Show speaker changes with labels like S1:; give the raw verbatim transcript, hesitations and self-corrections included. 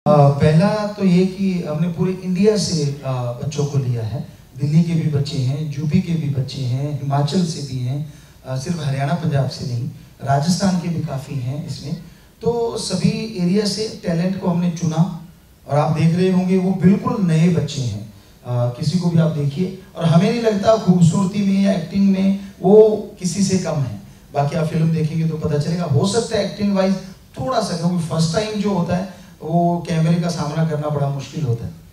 S1: पहला तो ये कि हमने पूरे इंडिया से बच्चों को लिया है। दिल्ली के भी बच्चे हैं, यूपी के भी बच्चे हैं, हिमाचल से भी हैं, सिर्फ हरियाणा पंजाब से नहीं, राजस्थान के भी काफ़ी हैं इसमें। तो सभी एरिया से टैलेंट को हमने चुना और आप देख रहे होंगे वो बिल्कुल नए बच्चे हैं। आ, किसी को भी आप देखिए और हमें नहीं लगता खूबसूरती में या एक्टिंग में वो किसी से कम है। बाकी आप फिल्म देखेंगे तो पता चलेगा। हो सकता है एक्टिंग वाइज थोड़ा सा, क्योंकि फर्स्ट टाइम जो होता है वो कैमरे का सामना करना बड़ा मुश्किल होता है।